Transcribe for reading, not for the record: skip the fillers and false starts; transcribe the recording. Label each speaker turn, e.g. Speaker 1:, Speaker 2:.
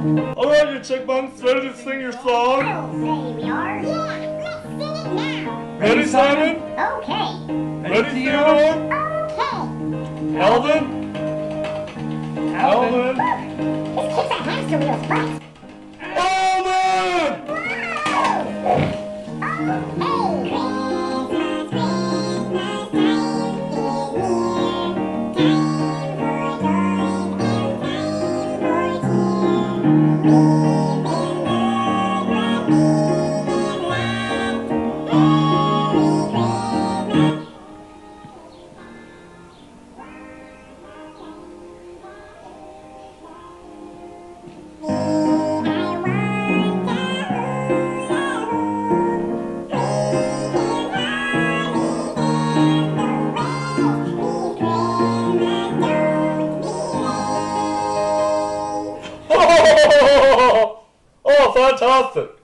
Speaker 1: Alright, you chipmunks, ready to sing your song?
Speaker 2: Oh, say we are. Yeah, let's sing it now.
Speaker 1: Ready, Simon?
Speaker 2: Okay.
Speaker 1: Ready, Theodore?
Speaker 2: Okay.
Speaker 1: Alvin? Alvin?
Speaker 2: This kicks that hamster wheel's butt.
Speaker 1: Alvin! Oh, fantastic!